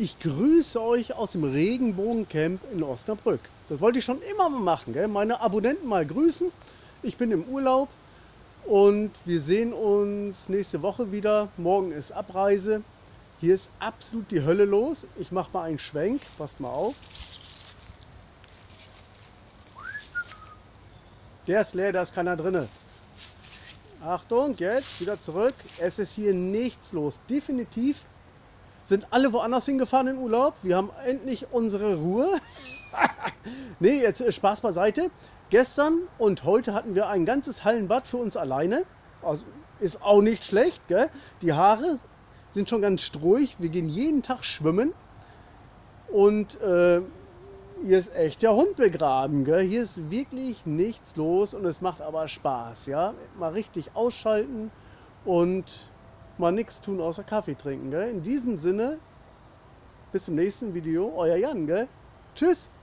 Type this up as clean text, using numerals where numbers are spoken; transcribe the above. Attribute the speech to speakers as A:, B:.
A: Ich grüße euch aus dem Regenbogencamp in Osnabrück. Das wollte ich schon immer mal machen, gell? Meine Abonnenten mal grüßen. Ich bin im Urlaub und wir sehen uns nächste Woche wieder. Morgen ist Abreise. Hier ist absolut die Hölle los. Ich mache mal einen Schwenk. Passt mal auf. Der ist leer, da ist keiner drin. Achtung, jetzt wieder zurück. Es ist hier nichts los. Definitiv sind alle woanders hingefahren in Urlaub. Wir haben endlich unsere Ruhe. Nee, jetzt Spaß beiseite. Gestern und heute hatten wir ein ganzes Hallenbad für uns alleine. Also ist auch nicht schlecht, gell? Die Haare sind schon ganz struhig. Wir gehen jeden Tag schwimmen. Und hier ist echt der Hund begraben, gell? Hier ist wirklich nichts los und es macht aber Spaß, ja? Mal richtig ausschalten und mal nichts tun außer Kaffee trinken, gell? In diesem Sinne, bis zum nächsten Video, euer Jan, gell? Tschüss!